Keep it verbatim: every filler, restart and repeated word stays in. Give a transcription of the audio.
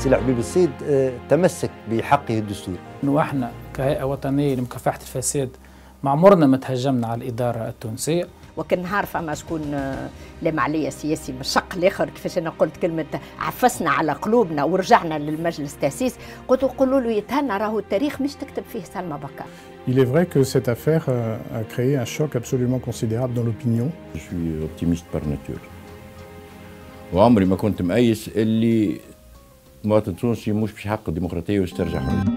سي حبيب السيد تمسك بحقه الدستوري. واحنا كهيئة وطنية لمكافحة الفساد ما عمرنا ما تهجمنا على الإدارة التونسية. وكان نهار فما شكون لام عليا سياسي من الشق الاخر كيفاش انا قلت كلمه عفسنا على قلوبنا ورجعنا للمجلس التاسيس، قلت قولوا له يتهنى راهو التاريخ مش تكتب فيه سلمى بكر. Il est vrai que cette affaire a créé un choc absolument considérable dans l'opinion. Je suis optimiste par nature. وعمري ما كنت مقيس اللي مواطن تونسي مش باش يحقق الديمقراطيه واسترجع حريته.